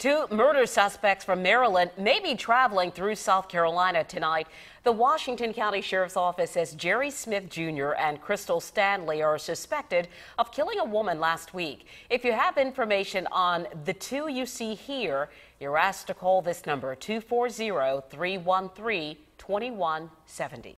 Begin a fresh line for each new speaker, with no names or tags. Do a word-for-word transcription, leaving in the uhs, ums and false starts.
Two murder suspects from Maryland may be traveling through South Carolina tonight. The Washington County Sheriff's Office says Jerry Smith Junior and Crystal Stanley are suspected of killing a woman last week. If you have information on the two you see here, you're asked to call this number, two four zero, three one three, two one seven zero.